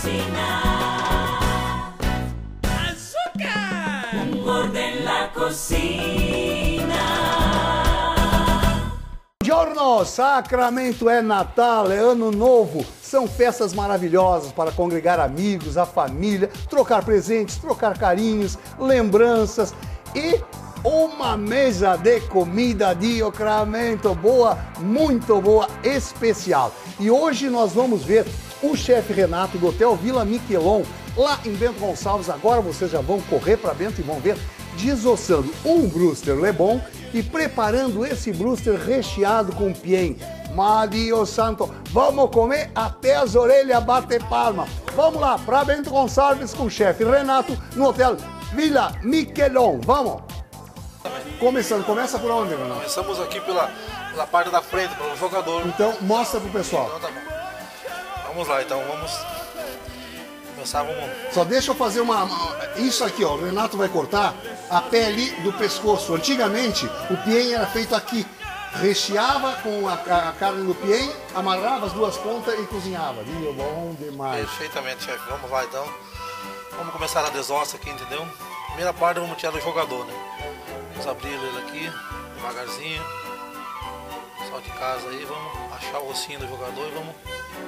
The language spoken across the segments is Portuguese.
cocina. Azúcar! Un gordo en la cocina. Buongiorno! Sacramento é Natal, é Ano Novo. São festas maravilhosas para congregar amigos, a família, trocar presentes, trocar carinhos, lembranças e uma mesa de comida de Sacramento boa, muito boa, especial. E hoje nós vamos ver o chefe Renato do Hotel Vila Miquelon, lá em Bento Gonçalves. Agora vocês já vão correr para Bento e vão ver desossando um Brewster Lebon e preparando esse Brewster recheado com piem. Mario Santo, vamos comer até as orelhas bater palma. Vamos lá, para Bento Gonçalves com o chefe Renato no Hotel Vila Miquelon. Vamos! Começando, começa por onde, Renato? Começamos aqui pela parte da frente, pelo jogador. Então, mostra pro pessoal. Então tá bom. Vamos lá, então, vamos começar, vamos... Só deixa eu fazer isso aqui, ó, o Renato vai cortar a pele do pescoço. Antigamente, o piem era feito aqui. Recheava com a carne do piem, amarrava as duas pontas e cozinhava. Viu? Bom demais. Perfeitamente, chefe. Vamos lá, então. Vamos começar a desossa aqui, entendeu? Primeira parte, vamos tirar do jogador, né? Vamos abrir ele aqui, devagarzinho. Só de casa aí, vamos achar o ossinho do jogador e vamos...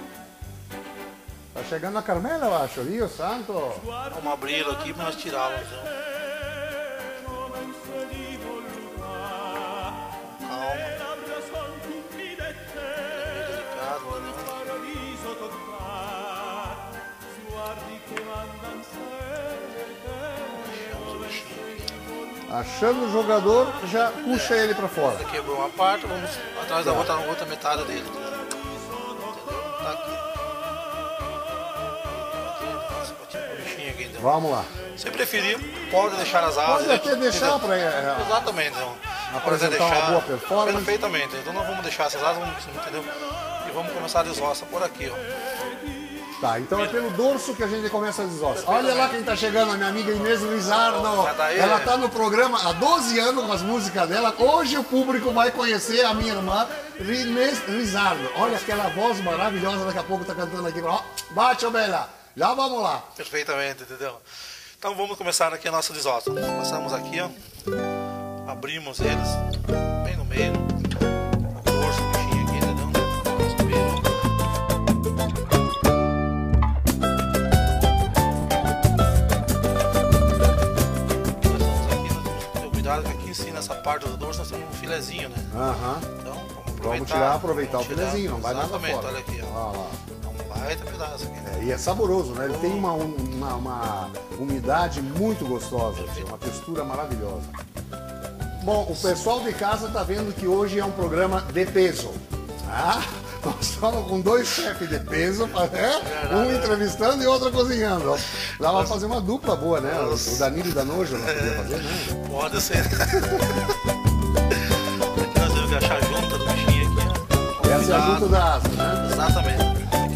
Tá chegando a Carmela, eu acho, Rio Santo. Vamos abrir ele aqui para nós tirá-lo, então. Calma. É delicado, né? Achamos o bichinho aqui. Achando o jogador, já puxa ele pra fora. Essa quebrou uma parte, vamos atrás da outra metade dele. Entendeu? Tá aqui. Então. Vamos lá. Se preferir, pode deixar as asas. Pode até deixar para exatamente, então. apresentar uma boa performance. Perfeitamente. Então nós vamos deixar essas asas, entendeu? E vamos começar a desossa por aqui, ó. Tá, então é pelo dorso que a gente começa a desossa. Olha lá quem tá chegando, a minha amiga Inês Lizardo. Ela tá no programa há 12 anos com as músicas dela. Hoje o público vai conhecer a minha irmã Inês Lizardo. Olha aquela voz maravilhosa, daqui a pouco tá cantando aqui. Ó, bate, ô Bela. Já vamos lá. Perfeitamente, entendeu? Então vamos começar aqui a nossa desossa. Passamos aqui, ó. Abrimos eles bem no meio. O dorso, o bichinho aqui, entendeu? Vamos subir, ó. Nós estamos aqui, nós temos que ter cuidado que aqui em cima, nessa parte do dorso, nós temos um filezinho, né? Então vamos aproveitar o filezinho, não vai nada fora. Exatamente, olha aqui, ó. Baita pedaço aqui, né? E é saboroso, né? Ele tem uma umidade muito gostosa, uma textura maravilhosa. Bom, o pessoal de casa tá vendo que hoje é um programa de peso. Ah, nós estamos com dois chefes de peso, um entrevistando e outro cozinhando. Dá pra fazer uma dupla boa, né? O Danilo e o Danojo não podia fazer, né? Pode ser. Aqui nós temos que achar a junta do bichinho aqui, ó. Essa é a junta da asa, né? Exatamente.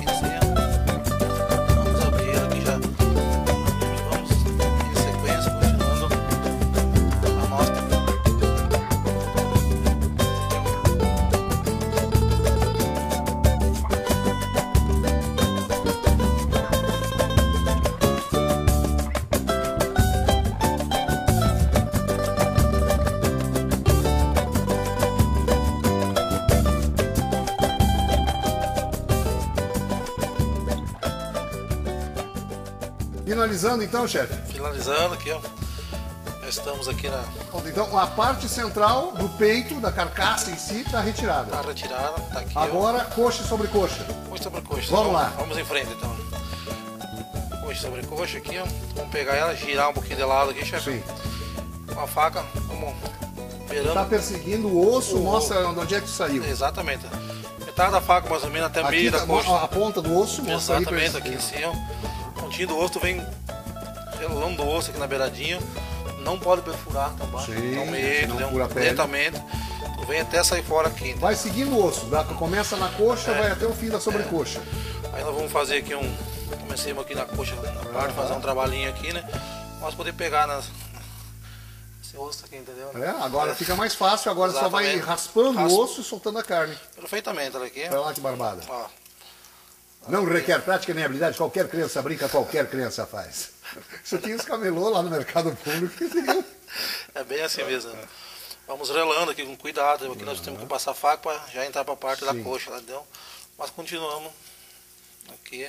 Finalizando então, chefe? Finalizando aqui, ó. Já estamos aqui na... Então a parte central do peito, da carcaça em si, está retirada. Está retirada, tá aqui. Agora, ó. Coxa sobre coxa. Coxa sobre coxa. Vamos lá. Vamos em frente então. Coxa sobre coxa aqui, ó. Vamos pegar ela, girar um pouquinho de lado aqui, chefe. Sim. Com a faca, vamos beirando. Está perseguindo o osso, mostra onde é que saiu. Exatamente. Metade da faca, mais ou menos, até meio da coxa. A ponta do osso mostra. Exatamente, aqui em cima. Pontinho do osso, vem relando do osso aqui na beiradinha. Não pode perfurar também. Então meio, lentamente. Tu vem até sair fora aqui. Então. Vai seguindo o osso, começa na coxa, vai até o fim da sobrecoxa. Aí nós vamos fazer aqui comecemos aqui na coxa, na parte, fazer um trabalhinho aqui, né? Nós poder pegar esse osso aqui, entendeu? Agora fica mais fácil, agora só vai raspando o osso e soltando a carne. Perfeitamente, olha aqui. Olha lá que barbada. Ó. Não requer prática nem habilidade, qualquer criança brinca, qualquer criança faz. Isso aqui os camelô lá no mercado público. É bem assim mesmo. Né? Vamos relando aqui com cuidado. Aqui nós temos que passar a faca para já entrar para a parte da coxa, lá, entendeu? Mas continuamos aqui.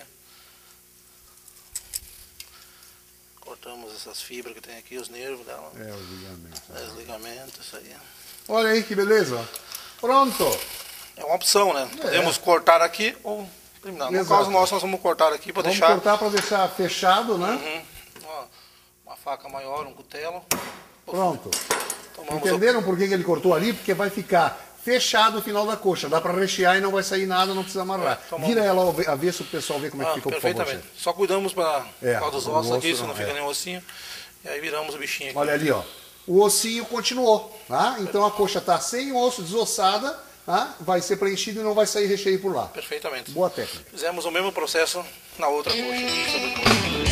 Cortamos essas fibras que tem aqui, os nervos dela. Os ligamentos. Os ligamentos, isso aí. Olha aí que beleza. Pronto. É uma opção, né? Podemos cortar aqui ou terminar. No caso nosso, nós vamos cortar aqui para deixar... Vamos cortar para deixar fechado, né? Ó, uma faca maior, um cutelo. Pronto. Entenderam por que ele cortou ali? Porque vai ficar fechado o final da coxa. Dá para rechear e não vai sair nada, não precisa amarrar. Vira ela ao avesso para o pessoal ver como é que ficou, por favor. Perfeitamente. Só cuidamos para dos ossos aqui, se não fica nenhum ossinho. E aí viramos o bichinho aqui. Olha ali, ó. O ossinho continuou, tá? Então a coxa está sem osso, desossada, tá? Vai ser preenchido e não vai sair recheio por lá. Perfeitamente. Boa técnica. Fizemos o mesmo processo na outra coxa.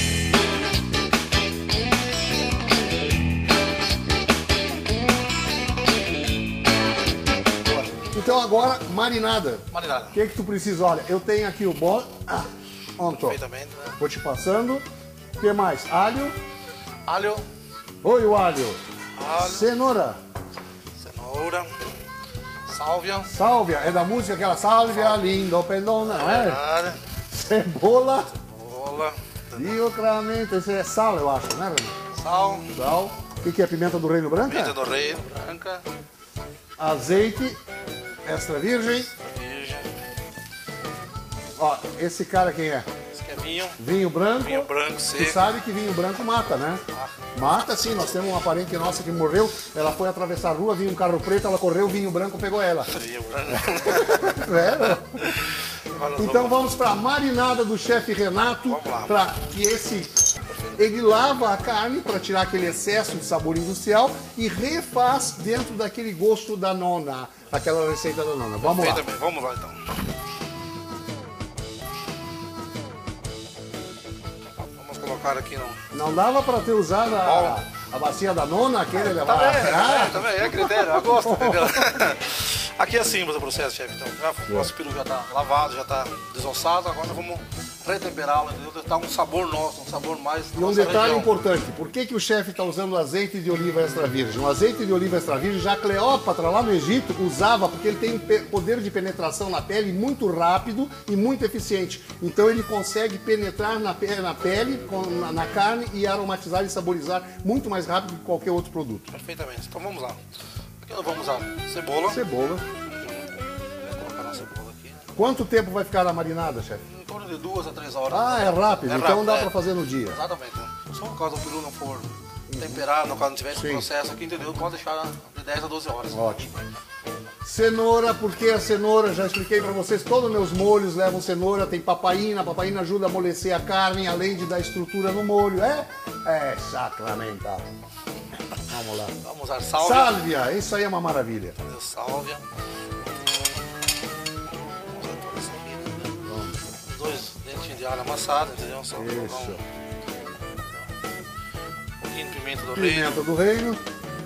Então agora, marinada. Marinada. O que tu precisa? Olha, eu tenho aqui o bolo. Perfeitamente, né? Vou te passando. O que mais? Alho. Alho. Oi, o alho. Alho. Cenoura. Cenoura. Sálvia. Sálvia. É da música aquela sálvia, lindo, pendona, não é? Cebola. Cebola. Diocramento. Esse é sal, eu acho, né, Renan? Sal. Sal. O que é pimenta do reino branca? Pimenta do reino branca. Azeite. Extra virgem. Virgem. Ó, esse cara quem é? Esse aqui é vinho. Vinho branco. Vinho branco seco. Você sabe que vinho branco mata, né? Mata sim, nós temos uma parente nossa que morreu, ela foi atravessar a rua, vinha um carro preto, ela correu, o vinho branco pegou ela. Vinho branco. Então vamos para a marinada do chefe Renato, para que ele lava a carne para tirar aquele excesso de sabor industrial e refaz dentro daquele gosto da nona, daquela receita da nona. Vamos lá. Vamos lá então. Vamos colocar aqui Não dava para ter usado a bacia da nona, aquele levar. Também é critério, eu gosto, entendeu? Aqui é assim o processo, chefe. Então, o nosso peru já está lavado, já está desossado, agora vamos retemperá-lo, entendeu? Dá um sabor nosso, um sabor mais. E um detalhe importante: por que o chefe está usando azeite de oliva extra virgem? O azeite de oliva extra virgem, já Cleópatra lá no Egito usava, porque ele tem poder de penetração na pele muito rápido e muito eficiente. Então ele consegue penetrar na pele, na carne e aromatizar e saborizar muito mais rápido que qualquer outro produto. Perfeitamente. Então vamos lá. Aqui nós vamos usar cebola. Cebola. Vou colocar a cebola aqui. Quanto tempo vai ficar na marinada, chefe? Em torno de 2 a 3 horas. Ah, é rápido, É então rápido, dá para fazer no dia. Exatamente. Só no caso do peru não for temperado, no caso não tiver esse processo aqui, entendeu? Pode deixar de 10 a 12 horas. Ótimo. Cenoura, porque a cenoura, já expliquei para vocês, todos os meus molhos levam cenoura, tem papaina, a papaina ajuda a amolecer a carne, além de dar estrutura no molho, é sacramental. Vamos lá. Vamos usar sálvia. Sálvia, isso aí é uma maravilha. Cadê sálvia? Vamos usar tudo isso aqui, entendeu? 2 dentinhos de alho amassados, entendeu? Só colocar um pouquinho de pimenta do reino. Pimenta do reino.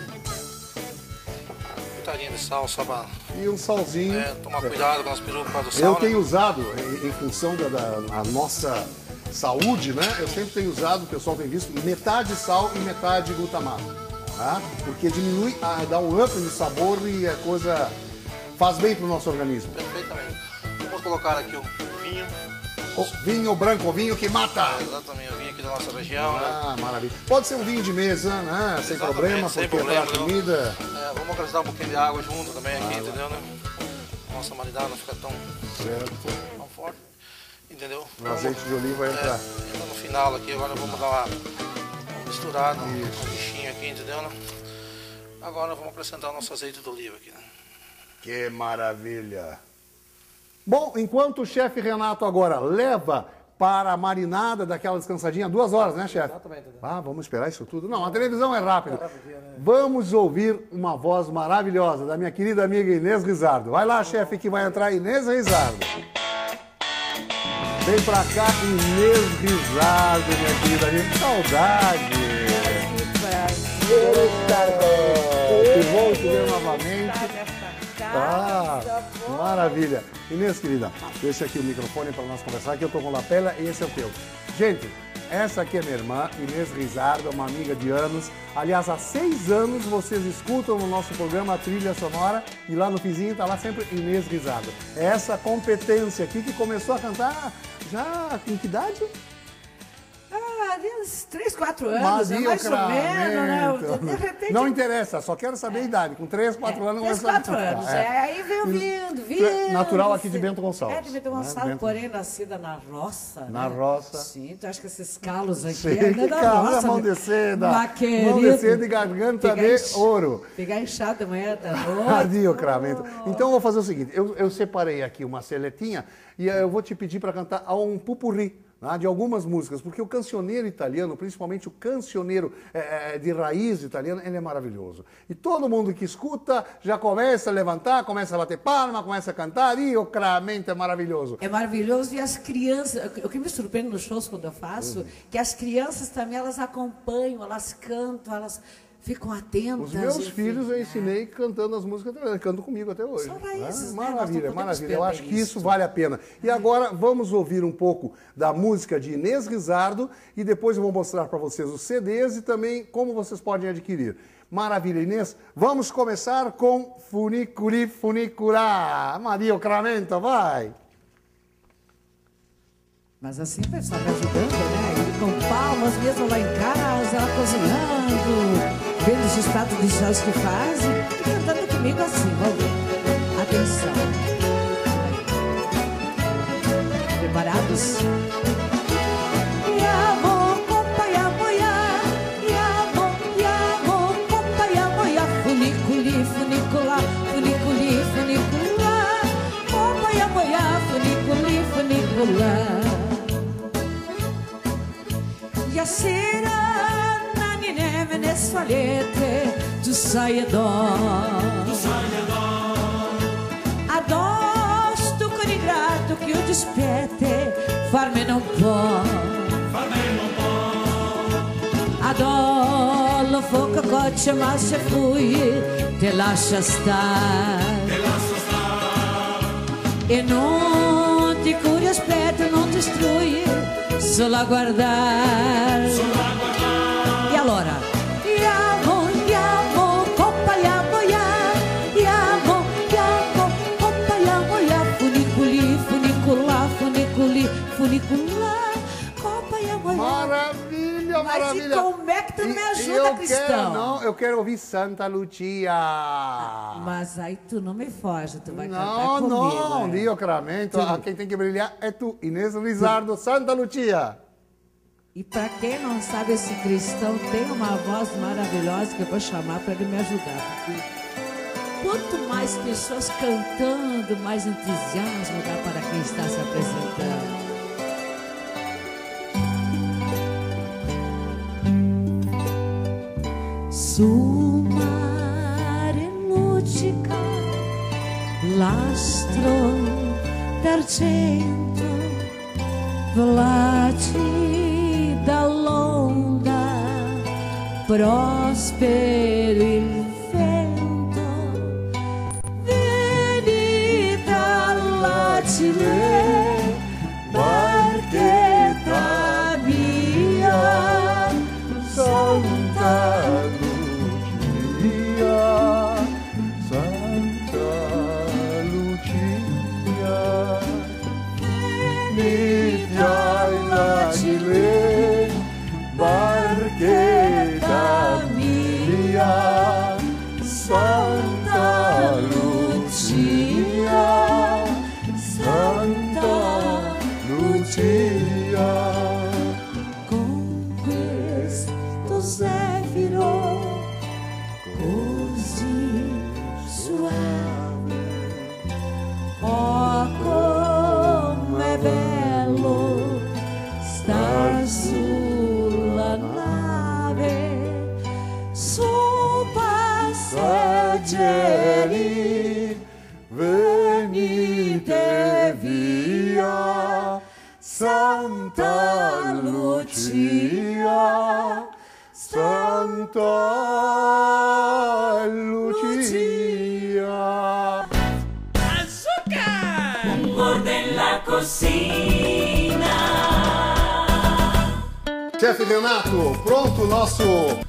Pitadinha de sal só para... E um salzinho. Tomar cuidado com as perus por causa do sal. Eu tenho usado, em função da nossa saúde, né? Eu sempre tenho usado, o pessoal tem visto, metade sal e metade glutamato. Tá? Porque diminui, dá um up no sabor e a coisa faz bem para o nosso organismo. Perfeitamente. Vamos colocar aqui o vinho. O vinho branco, o vinho que mata. Exatamente, o vinho aqui da nossa região. Ah, né? Maravilha. Pode ser um vinho de mesa, né? Sem problema, sem porque problema, para a comida... vamos acrescentar um pouquinho de água junto também aqui, entendeu? Né? Nossa marinada não fica tão forte, entendeu? O azeite de oliva entra... Entra no final aqui, agora vamos dar uma misturada no bichinho aqui, entendeu? Né? Agora vamos acrescentar o nosso azeite de oliva aqui, né? Que maravilha! Bom, enquanto o chefe Renato agora leva para a marinada daquela descansadinha, 2 horas, né, chefe? Exatamente. Ah, vamos esperar isso tudo? Não, a televisão é rápida. Vamos ouvir uma voz maravilhosa da minha querida amiga Inês Rizardo. Vai lá, chefe, que vai entrar Inês Rizardo. Vem pra cá, Inês Rizardo, minha querida amiga. Que saudade! Que bom te ver novamente. Ah, maravilha. Inês, querida, deixa aqui o microfone para nós conversar, que eu tô com lapela e esse é o teu. Gente, essa aqui é minha irmã, Inês Rizardo, uma amiga de anos. Aliás, há 6 anos vocês escutam no nosso programa a trilha sonora e lá no vizinho tá lá sempre Inês Rizardo. É essa competência aqui que começou a cantar já com que idade? Uns 3, 4 anos, né? Mais ou menos, né? De repente... Não interessa, só quero saber a idade. Com 3, 4 anos... 3, 4 anos, aí veio vindo. Natural aqui de Bento Gonçalves. É, de Bento Gonçalves, porém nascida na roça. Na roça. Sim, tu acha que esses calos aqui Sim, é da calma, roça. mão descida. Querido, mão descida e garganta de ouro. Pegar inchado amanhã da noite. Ardio cramento. Então eu vou fazer o seguinte, eu separei aqui uma seletinha e eu vou te pedir para cantar um pupurri. De algumas músicas, porque o cancioneiro italiano, principalmente o cancioneiro de raiz italiano, ele é maravilhoso. E todo mundo que escuta já começa a levantar, começa a bater palma, começa a cantar, e o cramento é maravilhoso. É maravilhoso e as crianças, o que me surpreende nos shows quando eu faço, que as crianças também, elas acompanham, elas cantam, elas... ficam atentas. Os meus filhos eu ensinei cantando as músicas, cantam comigo até hoje. São raízes, né? Maravilha, maravilha. Eu acho que isso vale a pena. E agora vamos ouvir um pouco da música de Inês Rizardo e depois eu vou mostrar para vocês os CDs e também como vocês podem adquirir. Maravilha, Inês. Vamos começar com Funiculi Funicurá. Maria Ocramento, vai! Mas assim o pessoal me ajudando, né? E com palmas mesmo lá em casa, ela cozinhando, vendo os estados de jazz que fazem e cantando comigo assim, vamos ver. Atenção. Aí. Preparados? Funiculi, funicula, funiculi, funicula, companhia, moia, funiculi, funicula. Ja sera nani neve svalete tu sai addosso con il grato che io dispiete farmi non può adollo foca coccia ma se fui te lascia stare e non ti curi aspetta non ti istrui solo a guardare. E allora? Andiamo, compaiamo, compaiamo, funiculi, funicula, funiculi, funicula, compaiamo. Maravilha, maravilha. Mas e como é que tu me ajuda, Cristão? Eu quero ouvir Santa Lucia. Mas aí tu não me foge, tu vai cantar Não, comigo. não, Dio Cramento, quem tem que brilhar é tu, Inês Rizardo, Santa Lucia. E para quem não sabe, esse Cristão tem uma voz maravilhosa que eu vou chamar para ele me ajudar. Porque quanto mais pessoas cantando, mais entusiasmo dá para quem está se apresentando. Sul mare luccica l'astro d'argento vlaci dall'onda prospero il vento vedi dalla Cile barchetta mia Santa barchetta mia, Santa Lucia, Santa Lucia. Con questo zefiro così suave, oh com'è bello star sulla nave, su passeggeri, venite via, Santa Lucia, Santa Lucia. Cocina. Chefe Renato, pronto o nosso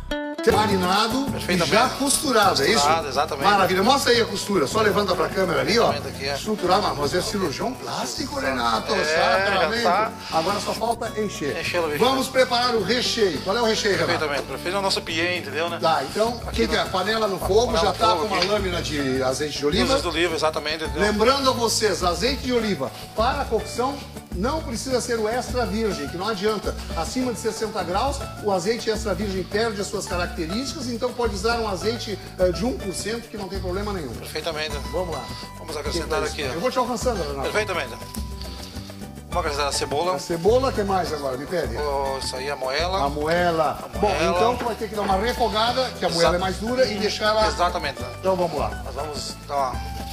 marinado e Perfeitamente. já costurado, é isso? Costurado, exatamente. Maravilha, mostra aí a costura, só levanta pra câmera ali, ó. Exatamente aqui, é. Estruturar, mas é cirurgião plástico, Renato, É, sacramento. já tá. Agora só falta encher. Encher o recheio. Vamos preparar o recheio. Qual é o recheio, Renato? Perfeitamente. Prefiro a nossa piê, entendeu, né? Tá, então, o que é? Panela no fogo, panela já no tá fogo com uma aqui. lâmina de azeite de oliva. Luzes do livro, exatamente, entendeu? Lembrando a vocês, azeite de oliva para a cocção não precisa ser o extra virgem, que não adianta. Acima de 60 graus, o azeite extra virgem perde as suas características, então pode usar um azeite de 1% que não tem problema nenhum. Perfeitamente. Vamos lá. Vamos acrescentar aqui, Eu ó. vou te alcançando, Renato. Perfeitamente. Vamos acrescentar a cebola. A cebola, o que mais agora? Me pede. Oh, isso aí, a moela. A moela. Bom, moela. então tu vai ter que dar uma refogada, que a moela é mais dura, e deixar ela... Exatamente. Então vamos lá. Nós vamos dar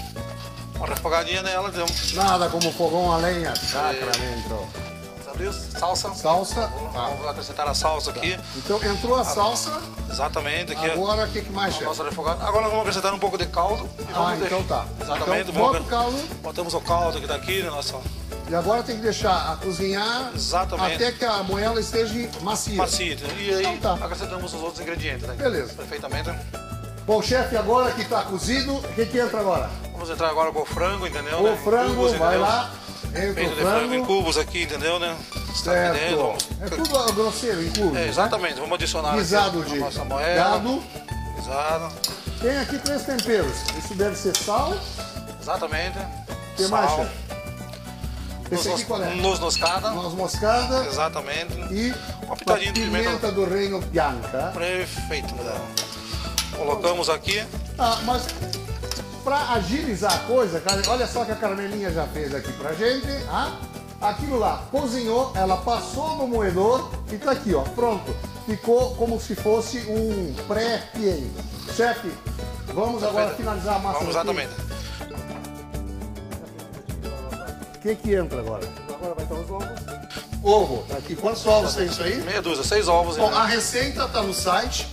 uma refogadinha nela, entendeu? Nada como fogão a lenha. Sacramento. Vamos abrir salsa. Salsa. Vamos acrescentar a salsa aqui. Então entrou a salsa, Exatamente. Aqui agora o que mais, chefe? nossa refogada. Agora nós vamos acrescentar um pouco de caldo. E vamos Ah, então tá. Exatamente. Então, vamos bota o caldo. Botamos o caldo aqui daqui, né? Nossa E agora tem que deixar a cozinhar Exatamente. até que a moela esteja macia. macia. Entendeu? E aí Então tá. acrescentamos os outros ingredientes, né? Beleza. Perfeitamente. Bom, chefe, agora que está cozido, o que entra agora? Vamos entrar agora com o frango, entendeu? O né? frango, Cubos, vai entendeu? lá, entra Peito o de frango em frango. cubos aqui, entendeu, né? Está aqui dentro. Certo. É tudo grosseiro, em cubos. É, exatamente. Vamos adicionar aqui Guisado a de nossa moela. gado. Guisado. Tem aqui 3 temperos. Isso deve ser sal. Exatamente. O que mais, chefe? Esse aqui qual é? Noz moscada. Noz moscada Exatamente. e Uma pitadinha de pimenta do reino bianca. Perfeito. Né? Colocamos aqui. Ah, mas para agilizar a coisa, cara, olha só que a Carmelinha já fez aqui pra gente. Ah, aquilo lá, cozinhou, ela passou no moedor e tá aqui, ó, pronto. Ficou como se fosse um pré-piene. Chefe, vamos agora finalizar a massa. Vamos, daqui. exatamente. O que entra agora? Agora vai estar os ovos. Ovo, tá aqui. Quantos ovos tem isso aí? Meia dúzia, 6 ovos. Bom, né? a receita está no site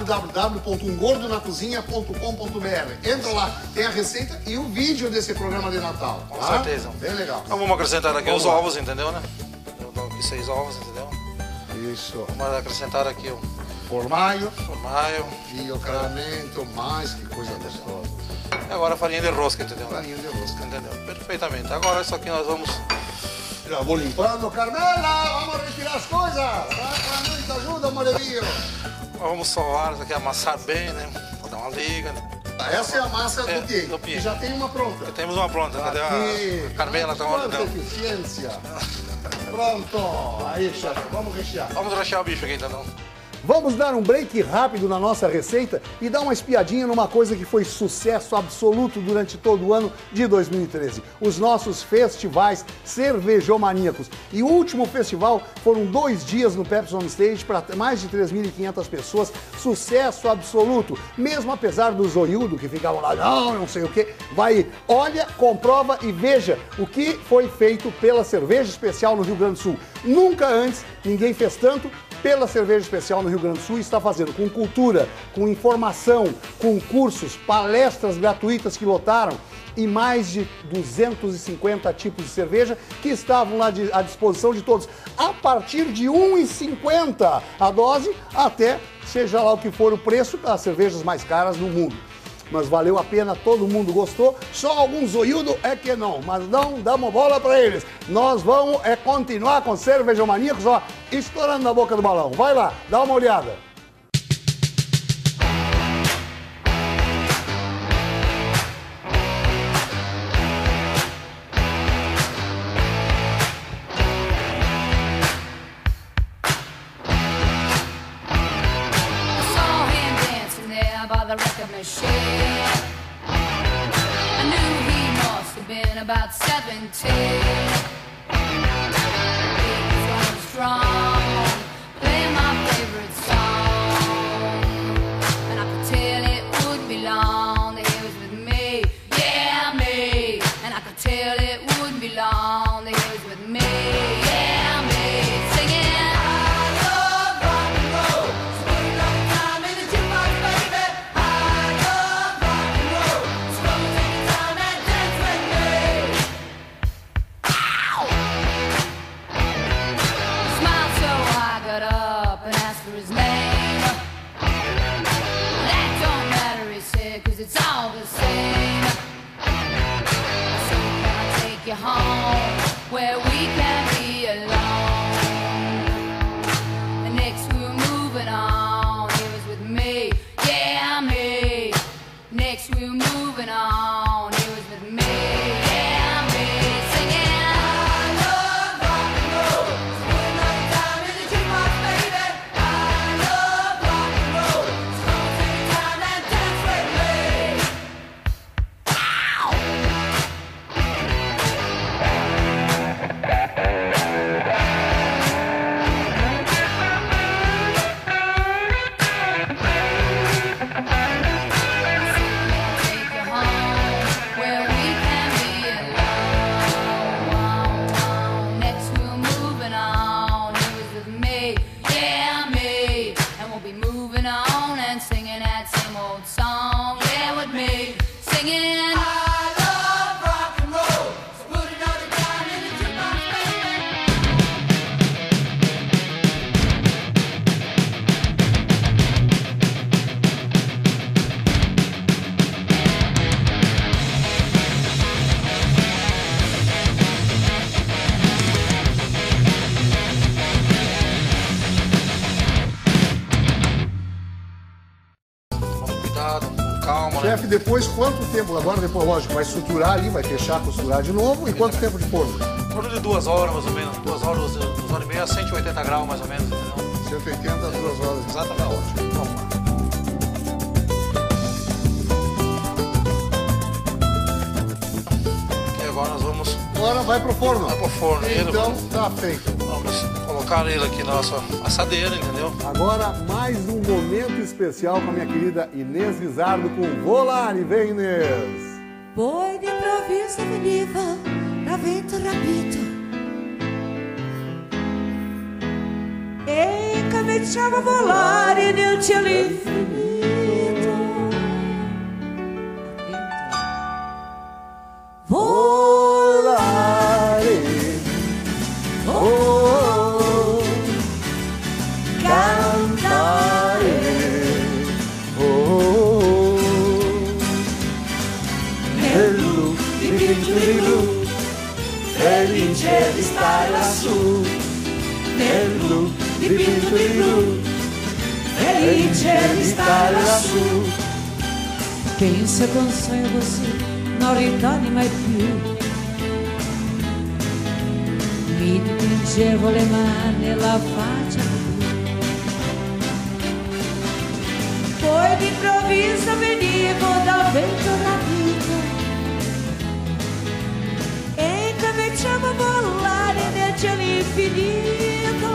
www.umgordonacozinha.com.br. Entra lá, tem a receita e o vídeo desse programa de Natal. Com tá? certeza. Bem legal. Então vamos acrescentar aqui Vamos os lá. ovos, entendeu, né? Eu dou aqui 6 ovos, entendeu? Isso. Vamos acrescentar aqui o Formaio formaio. e o caramento, mais que coisa gostosa. E agora a farinha de rosca, entendeu? Farinha de rosca. Entendeu? Perfeitamente. Agora isso aqui nós vamos... Já vou limpando. Carmela, vamos retirar as coisas. Vai muita ajuda, moreninho. Vamos sovar isso aqui, amassar bem, né? Vou dar uma liga. Né? Essa é a massa É, do quê? do quê? Que já tem uma pronta. Temos uma pronta, cadê Aqui. a Carmela? Tá Quanta onde? eficiência. Pronto. Aí, chefe, vamos rechear. Vamos rechear o bicho aqui, entendeu? Vamos dar um break rápido na nossa receita e dar uma espiadinha numa coisa que foi sucesso absoluto durante todo o ano de 2013. Os nossos festivais cervejomaníacos. E o último festival foram 2 dias no Pepsi On Stage para mais de 3.500 pessoas. Sucesso absoluto. Mesmo apesar do zoiudo que ficavam lá, não sei o que. Vai, olha, comprova e veja o que foi feito pela Cerveja Especial no Rio Grande do Sul. Nunca antes ninguém fez tanto pela Cerveja Especial no Rio Grande do Sul e está fazendo com cultura, com informação, com cursos, palestras gratuitas que lotaram e mais de 250 tipos de cerveja que estavam lá à disposição de todos, a partir de R$ 1,50 a dose, até seja lá o que for o preço das cervejas mais caras do mundo. Mas valeu a pena, todo mundo gostou, só alguns zoiudo é que não, mas não damos bola para eles. Nós vamos continuar com cervejomaníacos, ó, estourando na boca do balão. Vai lá, dá uma olhada. I saw him dancing there by the record machine. I knew he must have been about 17. He was going strong, playing my favorite song, and I could tell it would be long that he was with me, yeah me. And I could tell it wouldn't be long that he was with me, yeah me. Singing. where we can be alone. And next we were moving on. He was with me, yeah, me. Next we were moving on. He was with me, yeah, me. Singing, I love rock and roll. Spending all the time in the jukebox, baby. I love rock and roll. So take your time and dance with me. Take you home where we can be alone. Next we're moving on. He was with me, yeah, me. And we'll be moving on and singing that same old song. Yeah, with me, singing. I love rock and roll. So put it all the time in the jukebox, baby. Tomando cuidado, com calma, né? Chefe, depois quanto tempo? Agora, depois, lógico, vai estruturar ali, vai fechar, costurar de novo. E quanto tempo de forno? Torno de 2 horas, mais ou menos. 2 horas, 2 horas e meia, 180 graus, mais ou menos, entendeu? 180, 2 horas. Exatamente. Ótimo. Vamos lá. E agora nós vamos Agora vai pro forno. pro forno. Ele, Então, tá feito. vamos colocar ele aqui na nossa assadeira, entendeu? Agora, mais um momento especial com a minha querida Inês Vizardo com Volare. Vem, Inês. Poi d'improvviso veniva da vento rapito e cominciava a volare nel cielo infinito. Volare. Oh, cantare. Oh, nel blu, dipinto di blu, felice di stare lassù. Nel blu, dipinto di blu, felice di stare lassù. Pensa con sonho você não ritorni mai più. Mi dipingevo le mani e la faccia blu. Poi d'improvviso venivo dal vento rapito e cominciavo a volare nel cielo infinito.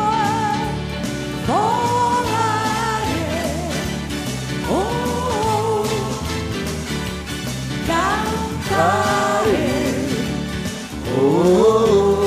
Volare, oh, cantare, Oh,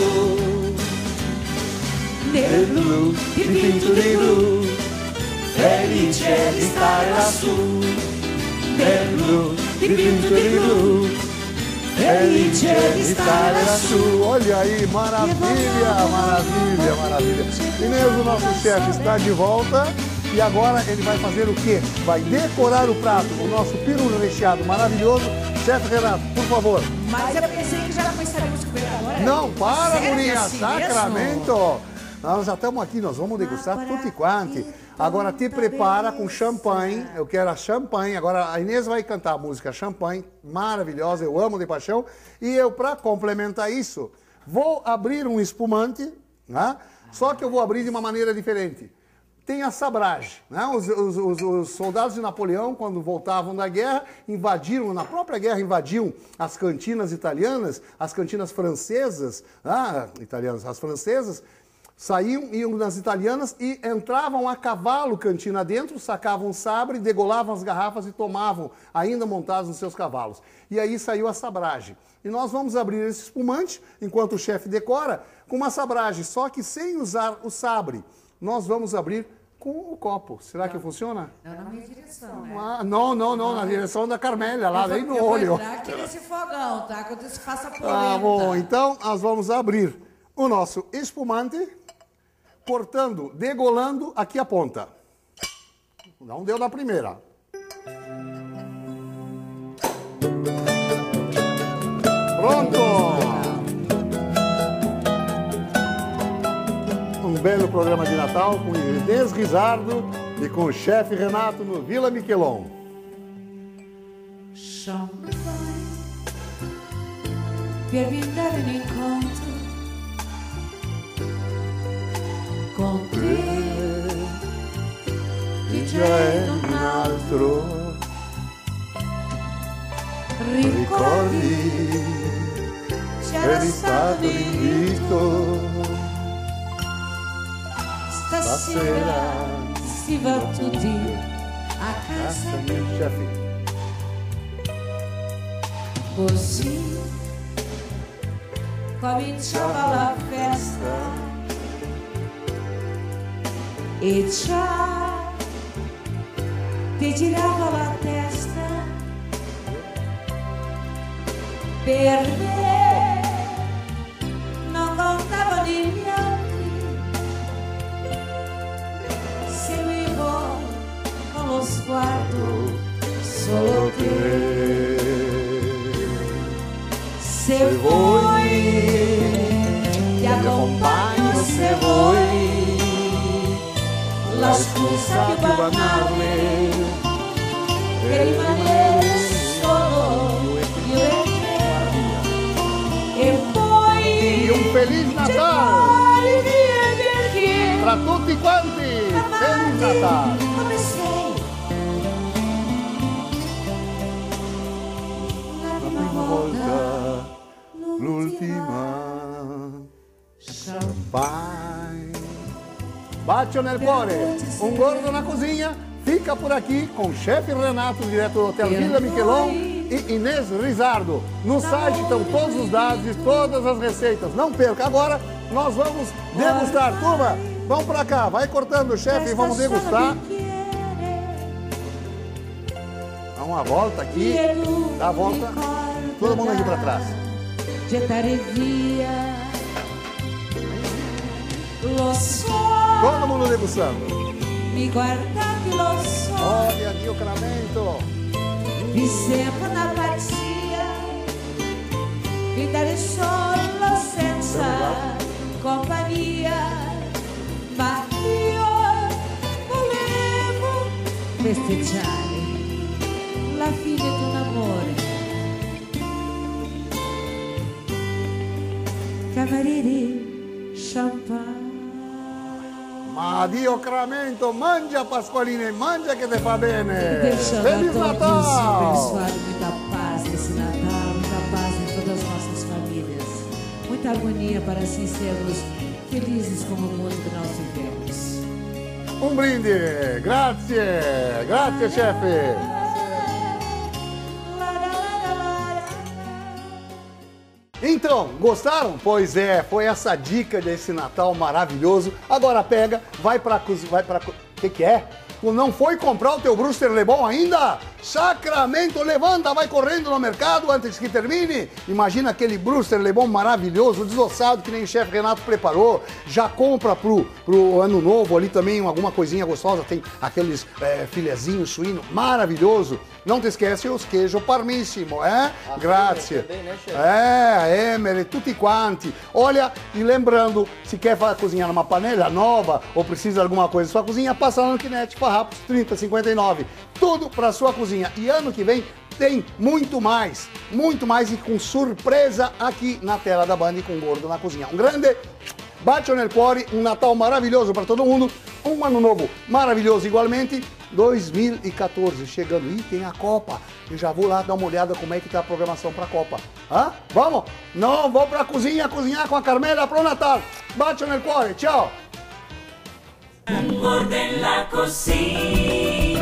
nel blu dipinto di blu, felice di stare lassù. Nel blu, dipinto di blu, felice di stare lassù. Olha aí, maravilha, maravilha, maravilha. Inês, o nosso chefe está de volta e agora ele vai fazer o quê? Vai decorar o prato, o nosso peru recheado maravilhoso. Chefe Renato, por favor. Mas eu pensei que já começaríamos com ele agora. Não, para, Sério, guria, assim Sacramento. Nós já estamos aqui, nós vamos degustar tutti quanti. Agora te prepara com champanhe, eu quero a champanhe. Agora a Inês vai cantar a música Champanhe, maravilhosa, eu amo de paixão. E eu, para complementar isso, vou abrir um espumante, né? Só que eu vou abrir de uma maneira diferente. Tem a sabrage, né? Os soldados de Napoleão, quando voltavam da guerra, invadiram, na própria guerra, invadiam as cantinas italianas, as cantinas francesas, italianas, as francesas, saíam, iam nas italianas e entravam a cavalo cantina dentro, sacavam o sabre, degolavam as garrafas e tomavam, ainda montados nos seus cavalos. E aí saiu a sabrage. E nós vamos abrir esse espumante, enquanto o chefe decora, com uma sabrage, só que sem usar o sabre. Nós vamos abrir com o copo. Será que funciona? Não na minha direção, né? Não, na direção da Carmélia, lá bem no Eu vou olho. entrar aqui nesse fogão, tá? Quando isso faça polenta. Tá bom, então nós vamos abrir o nosso espumante, cortando, degolando aqui a ponta. Não deu na primeira. Pronto! um belo programa de Natal com Inês Rizardo e com o chefe Renato no Vila Miquelon. Champanhe per brindare un incontro con te che già è un altro. Ricordi c'era stato l'invito, stasera si va tutti a casa mia. Chefe. Così cominciava la festa e già ti girava la testa. Per me non contavano gli altri, seguivo con lo sguardo solo te. Se vuoi ti accompagno, se vuoi la scusa più banale per rimanere solo io e te. E poi Un Feliz Natal tra tutti quanti. Feliz Natal. come sei? La prima volta, L'ultima. Champagne. Bacio nel cuore. Un gordo na cozinha fica por aqui com o chefe Renato, direto do Hotel Vila Miquelon, e Inês Rizardo. No site estão todos os dados e todas as receitas. Não perca. Agora nós vamos degustar. Turma, vamos pra cá. Vai cortando o chefe e vamos degustar. Dá uma volta aqui. Dá a volta. Todo mundo aqui pra trás. Gettare via lo so, Todo mundo degustando. mi guardate lo so, Olha aqui o caramento. mi sembra una pazzia gridare solo senza compagnia, ma io volevo festeggiare la fine di un amore. Cameriere, champagne. Ma Dio Caramento, mangia Pasqualina, mangia che te fa bene. Deixa Feliz Natal! abençoado, muita paz nesse Natal, muita paz em todas as nossas famílias. Muita harmonia para assim sermos felizes como o mundo que nós vivemos. Um brinde. Grazie. Grazie, chefe. Então, gostaram? Pois é, foi essa dica desse Natal maravilhoso. Agora pega, vai pra cozinha, O que é? Tu não foi comprar o teu Brewster Le Bon ainda? Sacramento, levanta, vai correndo no mercado antes que termine. Imagina aquele Brewster Le Bon maravilhoso, desossado, que nem o chefe Renato preparou. Já compra pro ano novo ali também alguma coisinha gostosa. Tem aqueles filezinhos suíno maravilhoso. Não te esquece os queijo parmissimo, Grazie. Também, né, chefe? Emere, tutti quanti. Olha, e lembrando, se quer cozinhar numa panela nova ou precisa de alguma coisa na sua cozinha, passa lá no Kinect Farrapos 3059. Tudo para sua cozinha. E ano que vem tem muito mais e com surpresa aqui na tela da Band com Gordo na Cozinha. Um grande bacio nel cuore, um Natal maravilhoso para todo mundo, um ano novo maravilhoso igualmente. 2014 chegando, e tem a Copa. Eu já vou lá dar uma olhada como é que tá a programação para a Copa. Vamos? Não, vou para a cozinha cozinhar com a Carmela pro Natal. Bacio nel cuore, tchau. Gordo en la cocina.